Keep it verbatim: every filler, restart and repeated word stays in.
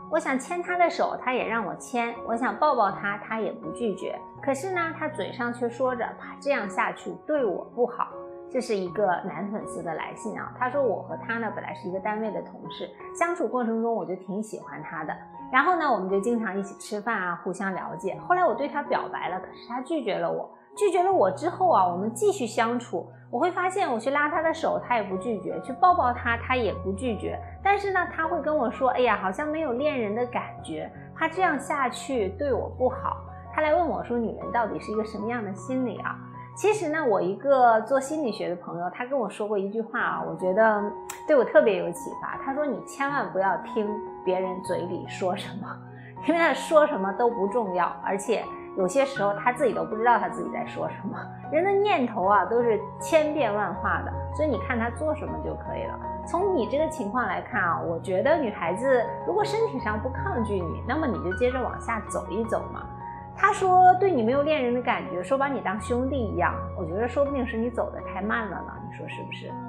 我想牵他的手，他也让我牵；我想抱抱他，他也不拒绝。可是呢，他嘴上却说着怕这样下去对我不好。这是一个男粉丝的来信啊，他说我和他呢本来是一个单位的同事，相处过程中我就挺喜欢他的，然后呢我们就经常一起吃饭啊，互相了解。后来我对他表白了，可是他拒绝了我。拒绝了我之后啊，我们继续相处，我会发现我去拉他的手他也不拒绝，去抱抱他他也不拒绝，但是呢他会跟我说，哎呀好像没有恋人的感觉，怕这样下去对我不好。他来问我说女人到底是一个什么样的心理啊？其实呢我一个做心理学的朋友他跟我说过一句话啊，我觉得对我特别有启发。他说你千万不要听别人嘴里说什么，因为他说什么都不重要，而且有些时候他自己都不知道他自己在说什么。人的念头啊都是千变万化的，所以你看他做什么就可以了。从你这个情况来看啊，我觉得女孩子如果身体上不抗拒你，那么你就接着往下走一走嘛。他说对你没有恋人的感觉，说把你当兄弟一样，我觉得说不定是你走得太慢了呢，你说是不是？